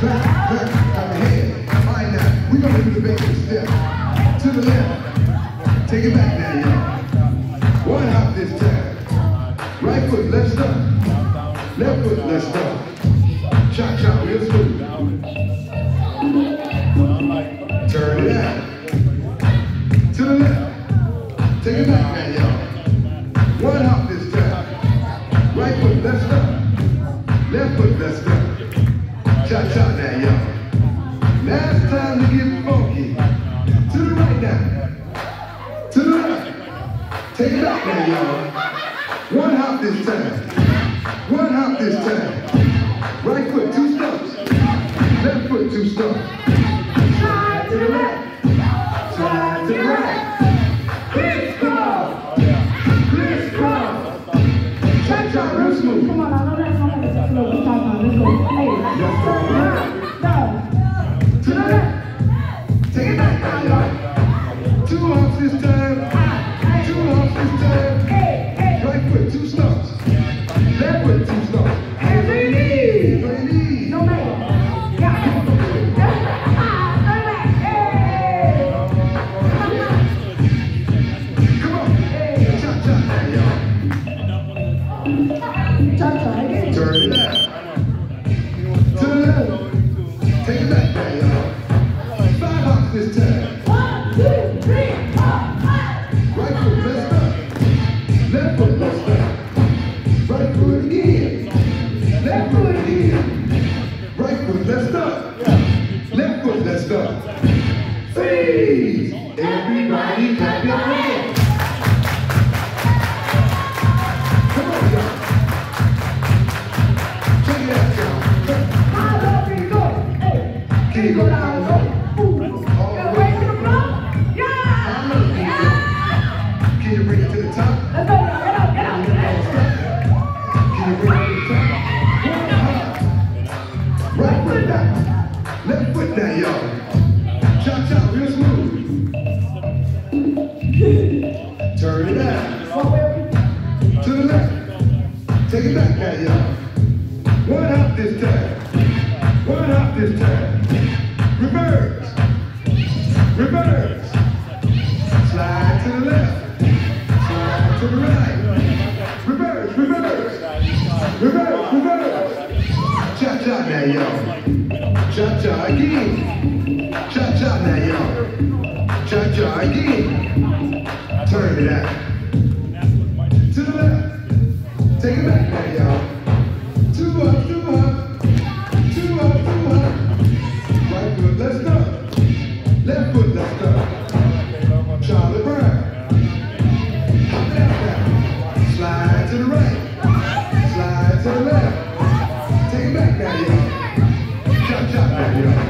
clap, clap the head. All right now, we're gonna do the basic step. To the left. Take it back now, y'all. One hop this time. Right foot, left stomp. Left foot, left stomp. Chop, chop, real smooth. Turn it out. To the left. Take it back now, y'all. One hop this time. Right foot, left stomp. Left foot, left stomp. Chop, chop now, y'all. Now it's time to get funky. To the right now. To the left. Take it back now, y'all. One hop this time. One hop this time. Right foot, two stumps. Left foot, two stumps. Slide to the left. Slide to the right. Crisscross. Crisscross. Chop, chop, real smooth. Come on, I know that's not like a slow talk. Let's go. Hey, Let's go. to the left. Take it back now, y'all. Two hops this time. Two hops this time. Right foot, two stumps. Left foot, two stumps. Every knee. Every knee. No man. Yeah. Come on. Chop, chop now, y'all. Cha-cha again. Turn it out. To the left. Take it back now, y'all. Five hops this time. 1, 2, 3, 4, 5. Right foot, left stump. Left foot, left stump. Right foot again. Left foot again. Right foot, left stump. Left foot, left stump. Freeze! Everybody clap your hands. Come on, y'all. Check it out, y'all. How low can you go? Hey. Can you go down low? All the way to the floor? Yeah. Can you bring it to the top? Let's go. Get up, get up, get up. Can you bring it to the top? Right foot down. Left foot down, y'all. Chop, chop, real smooth. Turn it out. To the left. Take it back now, y'all. One hop this time. One hop this time. Reverse. Reverse. Slide to the left. Slide to the right. Reverse, reverse. Reverse, reverse. Chop, chop now, y'all. Chop, chop again. Chop, chop now, y'all. Chop, chop again. Turn it out. To the left. Take it back now, y'all. Two up, two up. Two up, two up. Right foot, left stump. Left foot, left stump. Charlie Brown. Hop it out now. Slide to the right. Slide to the left. Take it back now, y'all. Chop, chop now, y'all.